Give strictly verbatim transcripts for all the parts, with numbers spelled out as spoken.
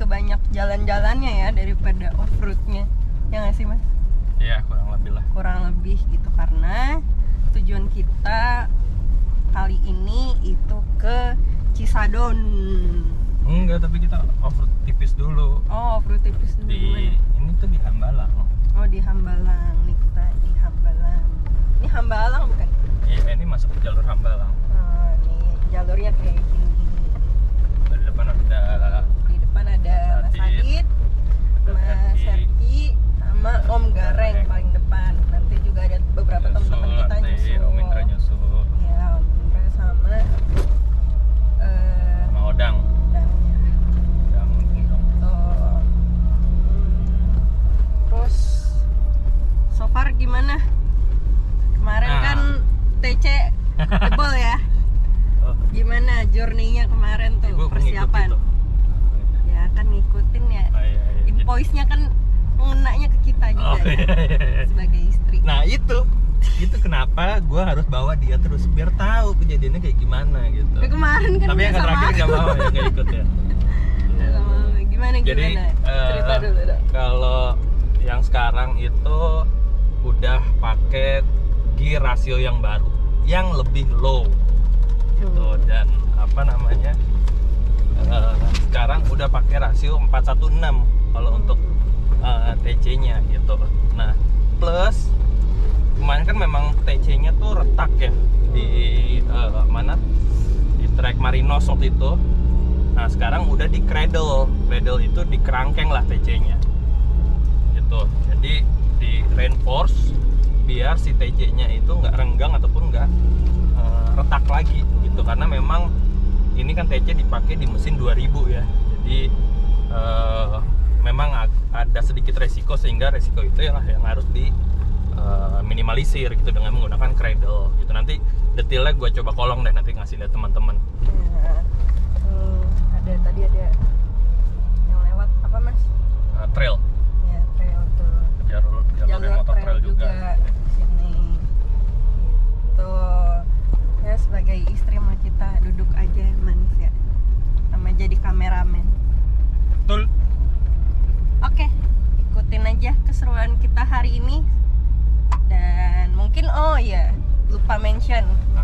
banyak jalan-jalannya ya daripada off-roadnya. Ya nggak sih Mas? Iya, kurang lebih lah. Kurang lebih gitu, karena tujuan kita kali ini itu ke Cisadon. Enggak, tapi kita off-road tipis dulu. Oh, off-road tipis dulu. Di Gimana? ini tuh di Hambalang. Oh, di Hambalang. Nih kita di Hambalang. Ini Hambalang bukan? Iya, ini masuk ke jalur Hambalang. Oh, nih jalurnya kayak gini. Dari depan ada Di depan ada Mas Adit, Mas Serki, sama Om Gareng paling depan. Nanti juga ada beberapa teman-teman kita nyusul. Om Indra nyusul. Ya, Om Indra sama eh Sama Odang. Odangnya. Odang Undang. Tuh. Hmm. Terus so far gimana? Kemarin Nah. kan T C jebol ya. Oh, Gimana journey-nya kemarin tuh, Ibu persiapan? mengikuti tuh. Ya kan ngikutin ya. Oh, iya, iya. Invoice-nya kan mengenanya ke kita juga Oh, ya, iya, iya, iya. sebagai istri. Nah itu, itu kenapa gue harus bawa dia terus biar tahu kejadiannya kayak gimana gitu. Ya, kemarin kan Tapi yang sama terakhir aku. nggak mau ya, nggak ikut ya. Nggak sama aku. Gimana Jadi gimana? eh, Cerita dulu dong. kalau yang sekarang itu udah pakai gear rasio yang baru, yang lebih low gitu, dan apa namanya eh, sekarang udah pakai rasio empat satu enam kalau untuk eh, T C-nya gitu. Nah plus kemarin kan memang T C-nya tuh retak ya di eh, mana di trek Marinos waktu itu. Nah sekarang udah di cradle, cradle itu di kerangkeng lah T C-nya gitu. Jadi di reinforce biar si T C-nya itu nggak renggang ataupun nggak uh, retak lagi gitu, karena memang ini kan T C dipakai di mesin dua ribu ya. Jadi uh, memang ada sedikit resiko, sehingga resiko itu ya yang harus di uh, minimalisir gitu dengan menggunakan cradle gitu. Nanti detailnya gue coba kolong deh, nanti ngasih lihat teman-teman. Ya, tuh, ada tadi ada yang lewat apa Mas? Uh, trail Ya trail tuh. jalur jalur Jalur motor trail trail juga, juga di sini. Gitu. Ya sebagai istri mah kita duduk aja manis ya. Sama jadi kameramen. betul. Oke, ikutin aja keseruan kita hari ini. Dan mungkin oh ya, lupa mention.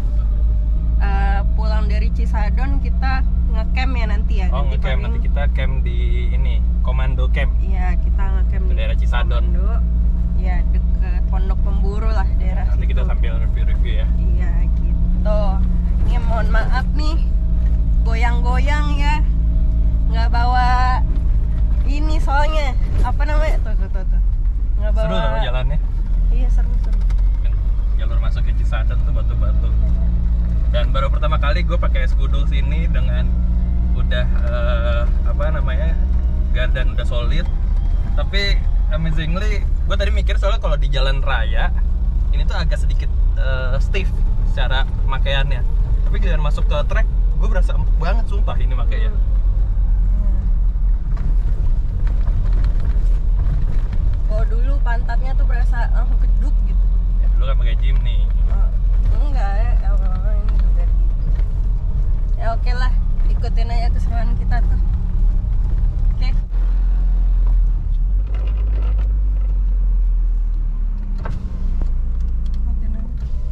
Uh, pulang dari Cisadon kita ngecamp ya nanti ya. Oh, nanti ngecamp, paling- nanti kita camp di ini Komando Camp. Iya, kita ngecamp Di di daerah Cisadon. Komando. Ya, deket Pondok Pemburu lah daerah Nanti situ. kita sambil review-review ya. Iya, gitu. Ini mohon maaf nih, goyang-goyang ya. Nggak bawa ini soalnya. Apa namanya? Tuh, tuh, tuh, tuh. Nggak bawa. Seru loh jalannya. Iya, seru-seru. Kan jalur masuk ke Cisadon tuh batu-batu. Dan baru pertama kali gue pakai skudul sini dengan udah eh, apa namanya gardan udah solid. Tapi amazingly gue tadi mikir soalnya kalau di jalan raya ini tuh agak sedikit eh, stiff secara pemakaiannya. Tapi giliran masuk ke trek gue berasa empuk banget sumpah ini makanya. Oh, dulu pantatnya tuh berasa langsung keduk gitu. Ya, dulu kan pakai gym nih. Oh, enggak ya, awal-awal ini juga gitu. Ya oke lah, ikutin aja keseruan kita tuh. Oke. Matiin aja.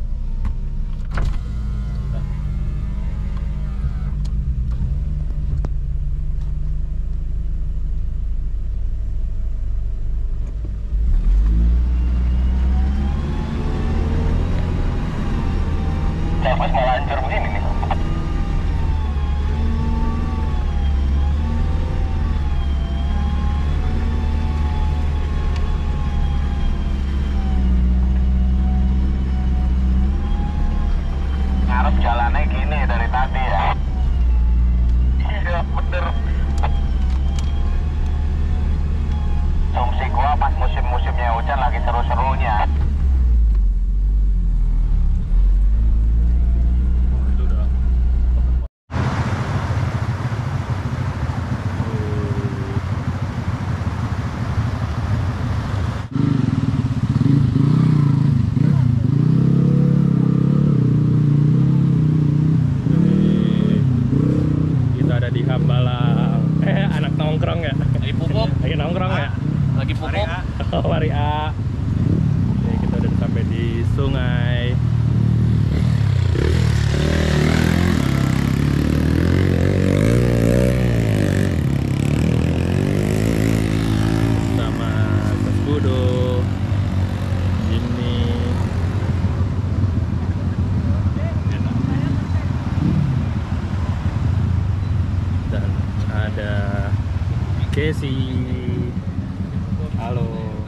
Mas malah hancur begini nih. Ngarep jalannya gini dari tadi ya. Iya bener. Asumsi gua pas musim-musimnya hujan lagi seru-serunya. Kita ada di Hambalang. Eh, anak nongkrong ya. nongkrong ya? Lagi pukul. Oh, mari A. Oke, kita udah sampai di sungai. Sama Kesbudo. Ini. Dan ada Casey. Halo.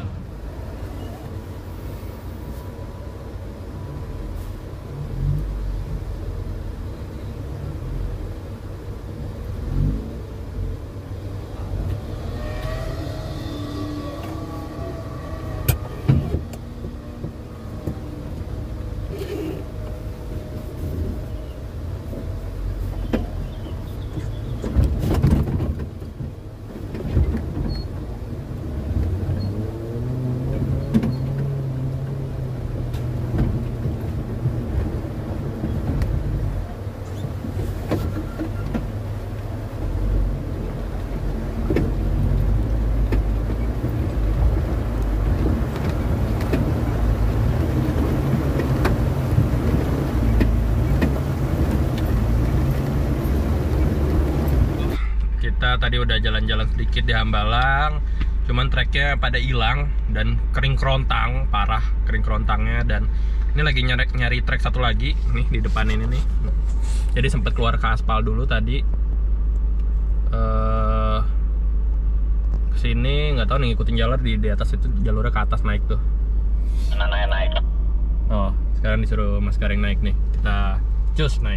Kita tadi udah jalan-jalan sedikit di Hambalang, cuman treknya pada hilang dan kering kerontang, parah kering kerontangnya. Dan ini lagi nyari, nyari trek satu lagi nih di depan ini nih. Jadi sempat keluar ke aspal dulu tadi. Uh, kesini nggak tahu nih ngikutin jalur di di atas itu, jalurnya ke atas naik tuh. Naik naik. Oh, sekarang disuruh Mas Garing naik nih. Kita cus naik.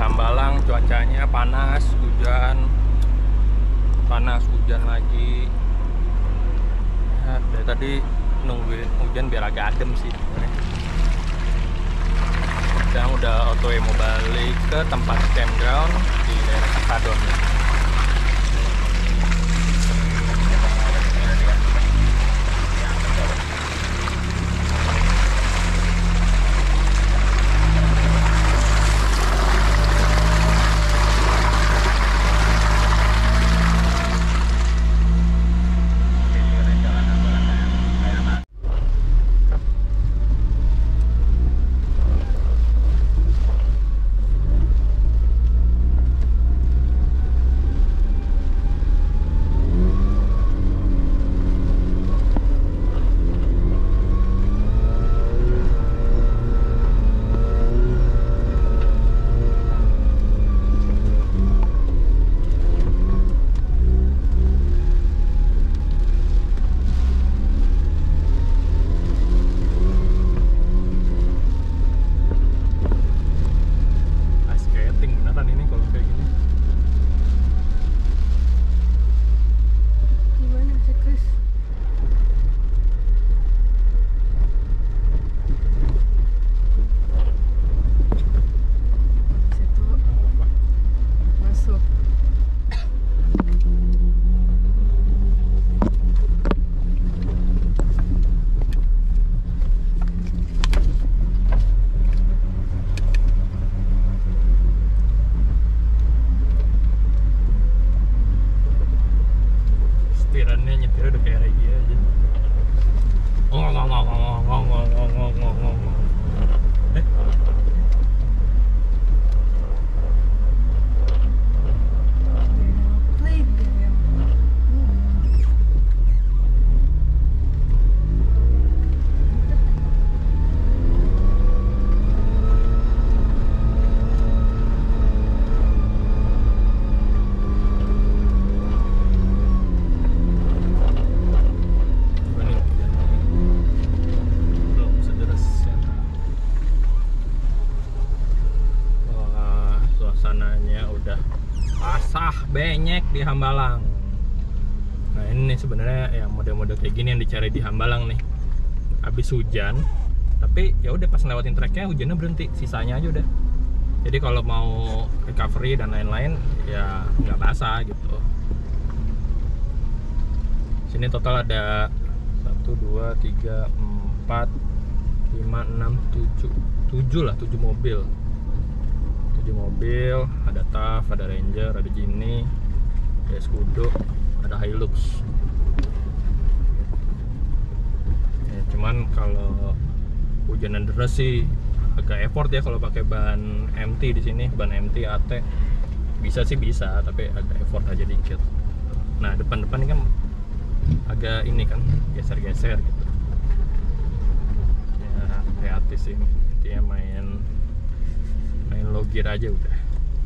Hambalang cuacanya panas, hujan, panas, hujan lagi. Ya, dari tadi nungguin hujan biar agak adem sih. Sekarang udah otw mau balik ke tempat campground di daerah Cikadon. Setirannya nyetir udah kayak Regi aja. Oh, ngong ngong ngong ngong ngong ngong ngong ngong. Eh. Play game. Belum sederas ya. Wah, suasananya udah basah benyek di Hambalang. Nah ini nih sebenarnya yang model-model kayak gini yang dicari di Hambalang nih. Habis hujan, tapi ya udah pas ngelewatin treknya hujannya berhenti, sisanya aja udah. Jadi kalau mau recovery dan lain-lain ya nggak basah gitu. Sini total ada satu, dua, tiga, empat, lima, enam, tujuh, tujuh lah, tujuh mobil. tujuh mobil, ada T A F, ada Ranger, ada Jimny, ada Scudo, ada Hilux. Ya, cuman kalau hujanan deras sih agak effort ya kalau pakai ban M T di sini, ban M T A T. Bisa sih bisa, tapi agak effort aja dikit. Nah, depan-depan ini kan agak ini kan geser-geser gitu. Ya, kreatif sih. Intinya main main low gear aja udah.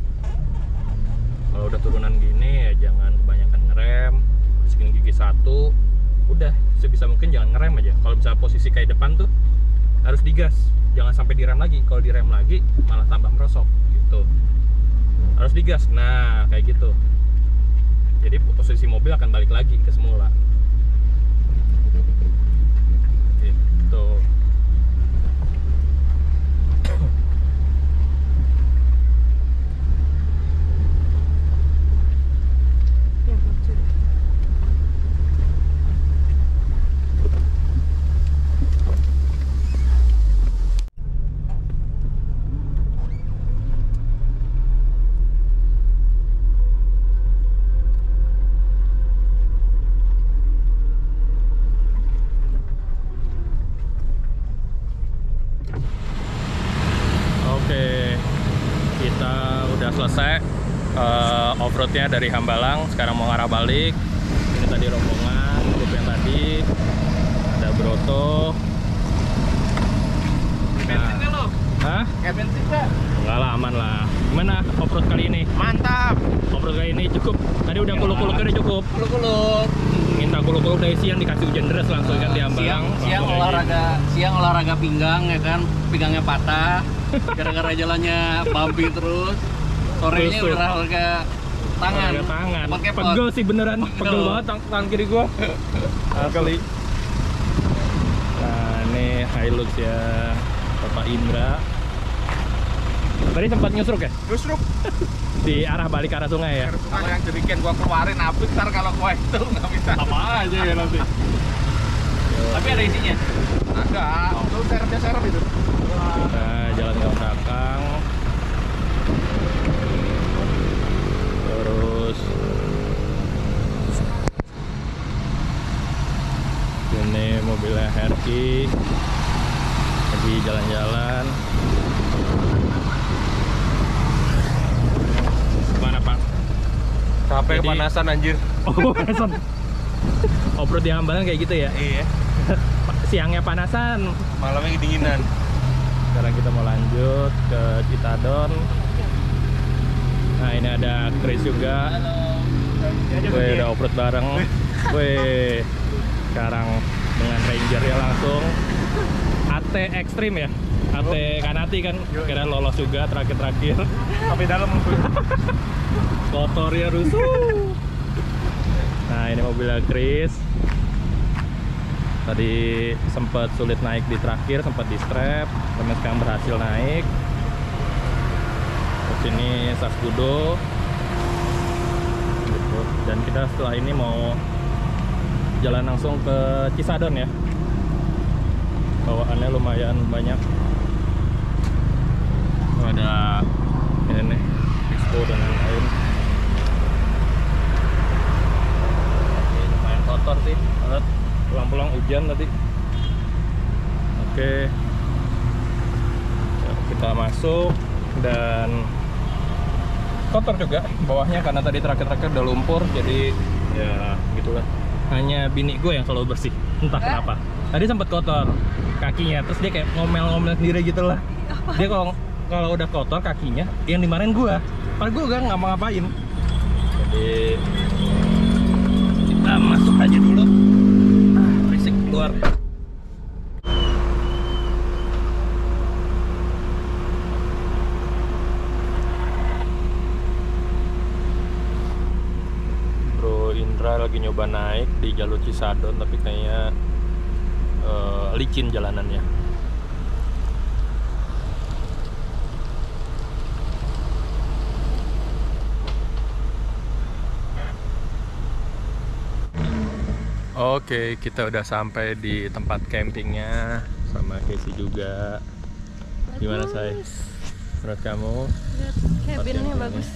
Kalau udah turunan gini ya jangan kebanyakan ngerem, masukin gigi satu, udah sebisa mungkin jangan ngerem aja. Kalau misalnya posisi kayak depan tuh harus digas, jangan sampai direm lagi. Kalau direm lagi malah tambah merosot gitu. Harus digas, nah kayak gitu. Jadi posisi mobil akan balik lagi ke semula. Gitu. Oke, kita udah selesai uh, off-roadnya dari Hambalang. Sekarang mau ngarah balik. Ini tadi rombongan, grup yang tadi ada Broto. Bensin nggak lo? Hah? Kayak bensin nggak? Enggak lah, aman lah. Gimana off-road kali ini? Mantap. Off-road kali ini cukup. Tadi udah kuluk-kuluknya udah cukup. Kuluk-kuluk. Minta kuluk-kuluk dari siang dikasih hujan deras langsung kan di Hambalang. Siang, siang Langsung olahraga, siang olahraga pinggang ya kan, pinggangnya patah. Gara-gara jalannya bumpy terus. Sorenya Tusuk. udah olahraga tangan. Olahraga tangan. Pakai pot. Pegel sih beneran, Pegel. pegel banget tang tangan kiri gua. Asli. Nah, ini Hilux ya, Bapak Indra. Tadi sempat nyusruk ya? Nyusruk. Di arah balik arah sungai ya? Kalau yang jeriken gua keluarin habis, ntar kalau gua itu nggak bisa. Sama aja ya nanti. Tapi ada isinya. Ada, lu serepnya serep itu. Kita jalan ke belakang. Terus ini mobilnya Herki lagi jalan-jalan. Mana Pak? Capek Jadi- kepanasan anjir. Oh, panasan. Off-road di Hambalang kayak gitu ya? Iya. Siangnya panasan, Malamnya kedinginan. sekarang kita mau lanjut ke Citadon. Nah, ini ada Chris juga. Wih, udah off-road bareng. Wih, sekarang dengan Ranger ya langsung A T Extreme ya, A T Kanati kan, kira lolos juga terakhir-terakhir. Sampai dalam. Kotornya rusuh. Nah, ini mobilnya Chris. Tadi sempat sulit naik di terakhir, sempat di strap, tapi sekarang berhasil naik. Terus ini Saskudo. Gitu. Dan kita setelah ini mau jalan langsung ke Cisadon ya. Bawaannya lumayan banyak. Oh, ada ini nih, Expo dan lain-lain. Ini lumayan kotor sih, banget. Pulang-pulang hujan tadi. Oke, ya, kita masuk dan kotor juga bawahnya karena tadi terakhir-terakhir udah lumpur, jadi ya gitulah. Hanya bini gue yang selalu bersih, entah kenapa. Tadi sempat kotor kakinya, terus dia kayak ngomel-ngomel sendiri gitu lah. Dia kalau kalau udah kotor kakinya, yang dimarahin gue. Padahal gue gak ngapa-ngapain. Jadi kita masuk aja dulu. Ah, berisik keluar. Bro Indra lagi nyoba naik di jalur Cisadon, tapi kayaknya uh, licin jalanannya. Oke, kita udah sampai di tempat campingnya sama Casey juga. Gimana, Say? Menurut kamu? Lihat cabinnya campingnya. bagus.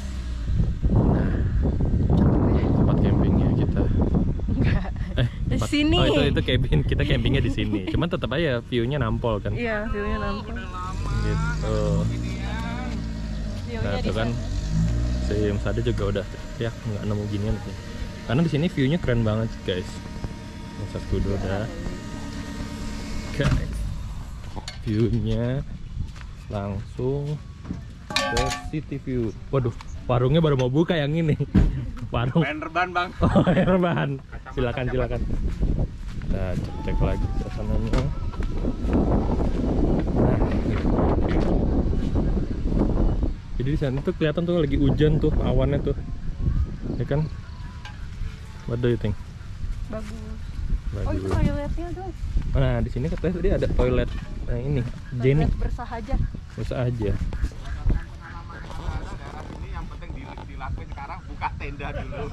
Tempat campingnya kita. Enggak. Eh, Di tempat- sini. Oh, itu itu cabin. Kita campingnya di sini. Cuman tetap aja view-nya nampol kan. Iya, view-nya nampak. Gitu. View-nya Nah, di itu kan sana. si Mas Ade juga udah ya nggak nemu ginian sih. Karena di sini view-nya keren banget, guys. Masa kudu udah. Guys. View-nya langsung ke city view. Waduh, warungnya baru mau buka yang ini. Warung. Main reban bang. Oh, Herman. Silakan, silakan. Kita cek, cek lagi suasananya. Nah, ini. Jadi di sana tuh kelihatan tuh lagi hujan tuh awannya tuh, ya kan? What do you think? Bagus. Bagus. Oh, itu toiletnya tuh. Nah, di sini katanya tadi ada toilet. Nah, ini Jenny Toilet bersahaja. bisa aja. Daerah sini yang penting di- dilakuin sekarang buka tenda dulu.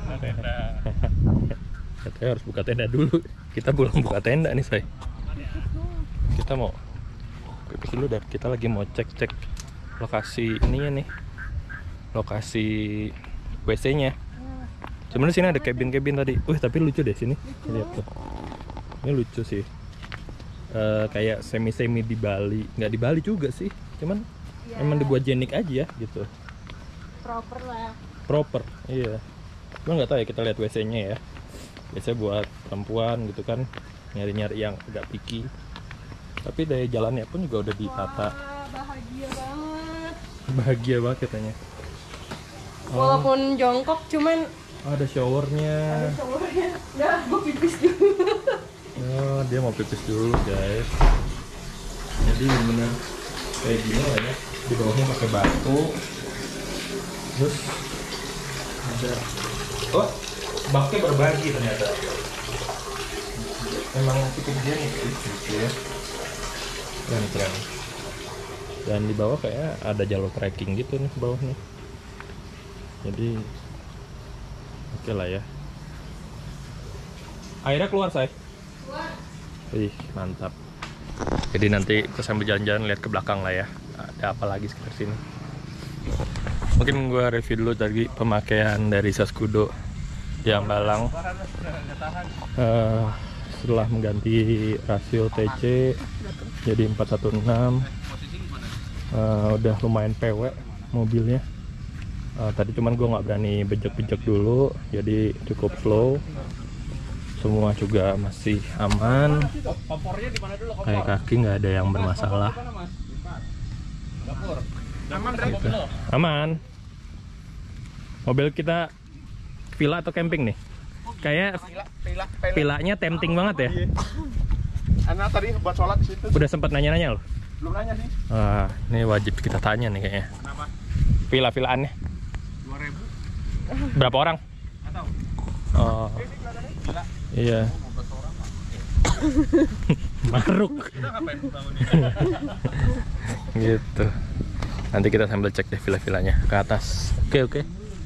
Katanya harus buka tenda dulu. Kita belum buka tenda nih, Say. Kita mau pipis dulu dah. Kita lagi mau cek-cek lokasi ininya nih. Lokasi W C-nya. Sebenarnya sini ada cabin-cabin tadi. Wih, tapi lucu deh sini. Lihat tuh. Ini lucu sih. Eh, kayak semi-semi di Bali. Nggak di Bali juga sih. Cuman Ya, emang dibuat jenik aja gitu. proper lah. Proper, iya. Cuma nggak tahu ya, kita lihat W C-nya ya. Biasanya buat perempuan gitu kan, nyari-nyari yang agak picky. Tapi dari jalannya pun juga udah ditata. Wah, bahagia banget. Bahagia banget katanya. Oh, Walaupun jongkok, cuman ada showernya. ada showernya. Udah, gue pipis dulu. Oh, dia mau pipis dulu, guys. Jadi bener kayak gini lah ya. Di bawahnya pakai batu. Terus ada, oh baknya berbagi ternyata. Emang cukup jenis gitu ya. Keren keren. Dan di bawah kayak ada jalur trekking gitu nih bawah nih. Jadi oke okay lah ya. Airnya keluar say. Keluar. Ih mantap. Jadi nanti kita sambil jalan-jalan lihat ke belakang lah ya. Ada apa lagi sekitar sini. Mungkin gue review dulu tadi pemakaian dari Saskudo di Hambalang. Uh, setelah mengganti rasio T C jadi empat satu enam, uh, udah lumayan P W mobilnya. Uh, tadi cuman gue nggak berani bejek-bejek dulu, jadi cukup slow. Semua juga masih aman. Kayak kaki nggak ada yang bermasalah. Gitu. Aman. Mobil kita villa atau camping nih? Kayak villanya tempting banget ya. Anak tadi buat sholat di situ. Udah sempat nanya-nanya loh. Belum nanya sih. Ah, ini wajib kita tanya nih kayaknya. Kenapa? Villa-villaannya. dua ribu. Berapa orang? Enggak tahu. Oh. Gila. Iya. Maruk. Kita ngapain bangunin? Gitu. Nanti kita sambil cek deh villa-villanya ke atas. Oke, oke.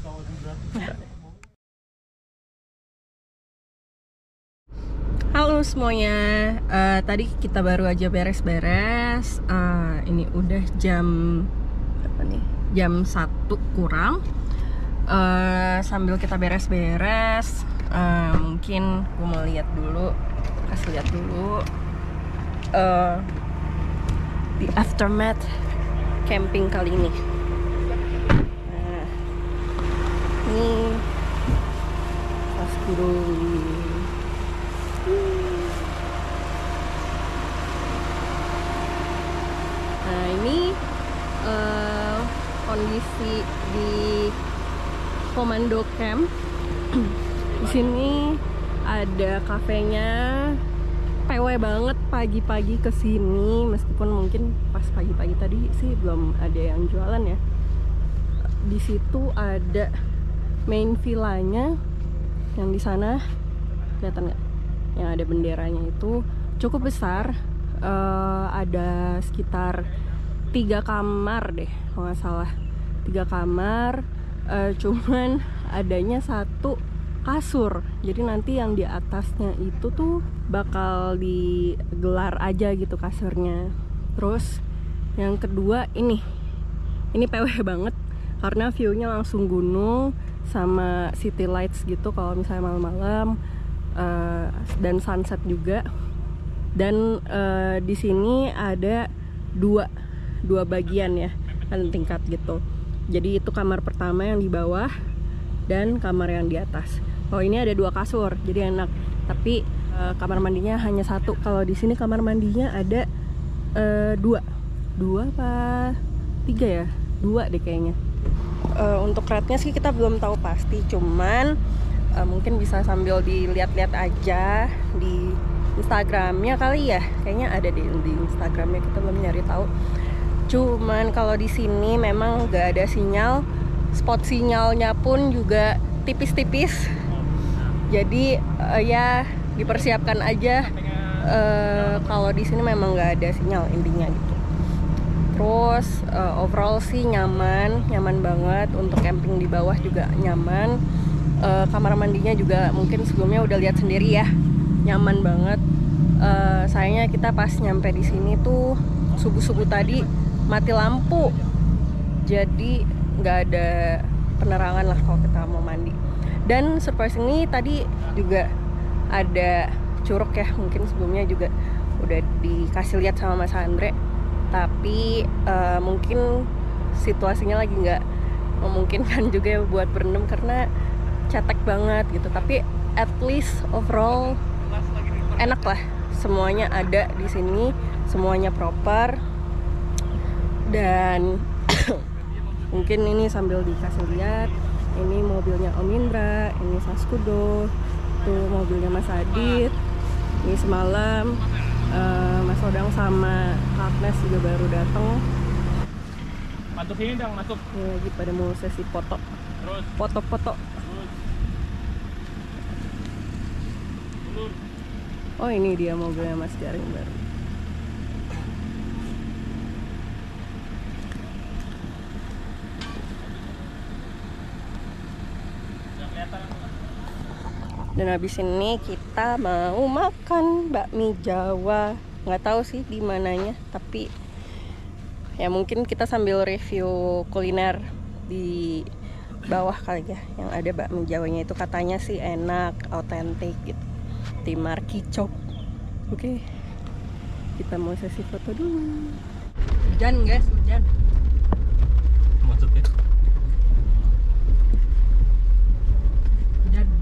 Halo semuanya, uh, tadi kita baru aja beres-beres. Uh, ini udah jam berapa nih? Jam satu kurang. Uh, sambil kita beres-beres, uh, mungkin gue mau lihat dulu, kasih lihat dulu uh, di aftermath camping kali ini. Nah, ini Saskudo. Nah ini uh, kondisi di Komando Camp. Di sini ada kafenya, P W banget pagi-pagi kesini. Meskipun mungkin pas pagi-pagi tadi sih belum ada yang jualan ya. Di situ ada main villanya, yang di sana kelihatan nggak? Yang ada benderanya itu cukup besar. Uh, ada sekitar tiga kamar deh kalau nggak salah, tiga kamar. Uh, cuman adanya satu kasur, jadi nanti yang di atasnya itu tuh bakal digelar aja gitu kasurnya. Terus yang kedua ini ini P W banget karena view-nya langsung gunung sama city lights gitu kalau misalnya malam-malam. Uh, dan sunset juga. Dan uh, di sini ada dua dua bagian ya, kan tingkat gitu. Jadi itu kamar pertama yang di bawah dan kamar yang di atas. Oh ini ada dua kasur, jadi enak. Tapi uh, kamar mandinya hanya satu. Kalau di sini kamar mandinya ada uh, dua, dua apa tiga ya? Dua deh kayaknya. Uh, untuk rate-nya sih kita belum tahu pasti, cuman Uh, mungkin bisa sambil dilihat-lihat aja di Instagramnya kali ya, kayaknya ada di, di Instagramnya, kita belum nyari tahu. Cuman kalau di sini memang gak ada sinyal, spot sinyalnya pun juga tipis-tipis. Jadi uh, ya dipersiapkan aja. Uh, kalau di sini memang gak ada sinyal intinya gitu. Terus uh, overall sih nyaman, nyaman banget. Untuk camping di bawah juga nyaman. Uh, kamar mandinya juga mungkin sebelumnya udah lihat sendiri ya, nyaman banget. Uh, sayangnya kita pas nyampe di sini tuh subuh-subuh tadi mati lampu, jadi nggak ada penerangan lah kalau kita mau mandi. Dan surprise ini tadi juga ada curug ya, mungkin sebelumnya juga udah dikasih lihat sama Mas Andre, tapi uh, mungkin situasinya lagi nggak memungkinkan juga ya buat berendam karena cetek banget gitu. Tapi at least overall enak lah, semuanya ada di sini, semuanya proper. Dan mungkin ini sambil dikasih lihat, ini mobilnya Om Indra, ini Saskudo, tuh mobilnya Mas Adit. Ini semalam uh, Mas Odang sama Kak Agnes juga baru datang. Masuk sini dong, masuk. Ini lagi pada mau sesi foto. Terus, Foto-foto. terus. Ulur. Oh, ini dia mobilnya Mas Garing baru. Nggak kelihatan. Dan habis ini kita mau makan bakmi Jawa. Nggak tahu sih di mananya, tapi ya mungkin kita sambil review kuliner di bawah kali ya. Yang ada bakmi Jawanya itu katanya sih enak, autentik gitu. Di Markicok. Oke. Kita mau sesi foto dulu. Hujan guys, hujan. Maksudnya? Hujan.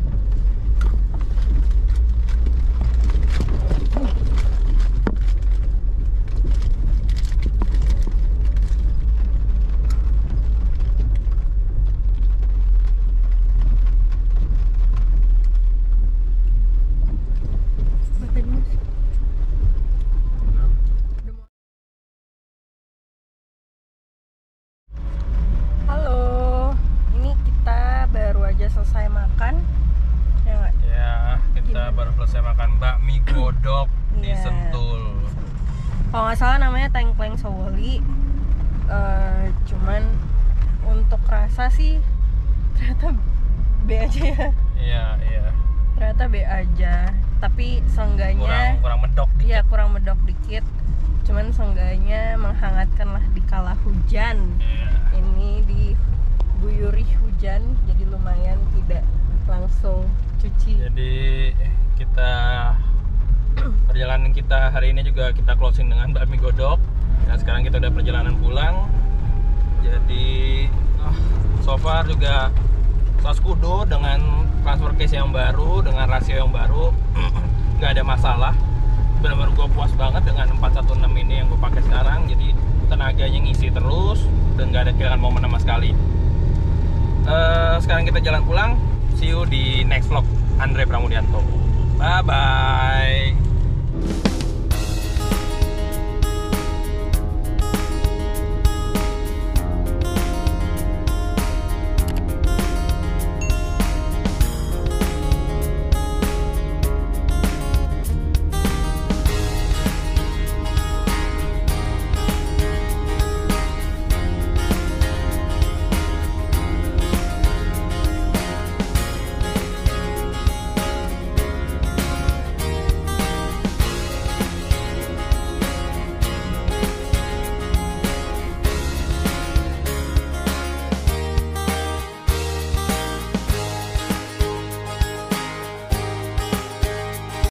Halo, ini kita baru aja selesai makan. Ya nggak? Ya, kita Gimana? baru selesai makan bakmi godok di Iya. Sentul. Kalau nggak salah namanya Tengkleng Sowoli. Eh, cuman untuk rasa sih ternyata B aja ya. Iya, iya. Ternyata B aja. Tapi Kurang seenggaknya kurang medok dikit. iya kurang medok dikit. Cuman seenggaknya menghangatkan lah di kala hujan. Iya. Ini diguyuri hujan, jadi lumayan tidak langsung cuci. Jadi kita perjalanan kita hari ini juga kita closing dengan bakmi godok. Dan sekarang kita udah perjalanan pulang. Jadi ah, so far juga Saskudo dengan transfer case yang baru, dengan rasio yang baru, nggak ada masalah. Benar-benar gue puas banget dengan empat satu enam ini yang gue pakai sekarang. Jadi tenaganya ngisi terus dan nggak ada kehilangan momen sama sekali. Eh, sekarang kita jalan pulang. See you di next vlog. Andre Pramudianto. Bye bye.